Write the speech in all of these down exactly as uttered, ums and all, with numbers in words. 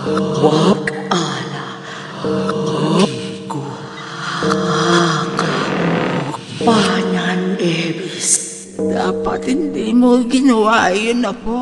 Wag ala. Gigo. Panyan, Ebis. Dapat hindi mo ginawa yun ako.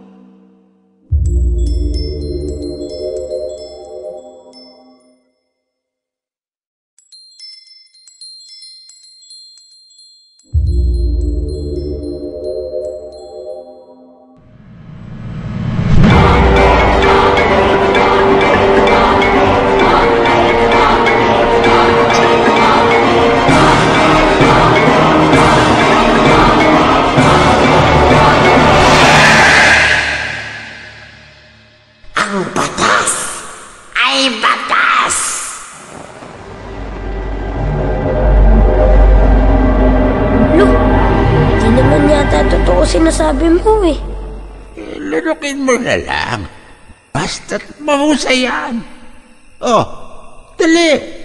Sinasabi mo eh. eh Larukin mo na lang. Basta't mahusay yan. Oh, dali.